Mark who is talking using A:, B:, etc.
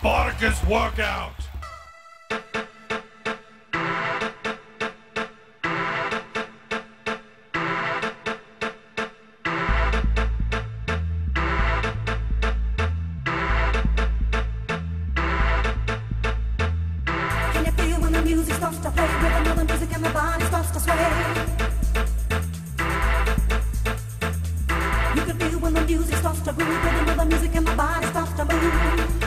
A: Spartacus workout.
B: Can you feel when the music starts to play? Rhythm of the music and the body starts to sway. You can feel when the music starts to groove. Rhythm of the music and the body starts to move.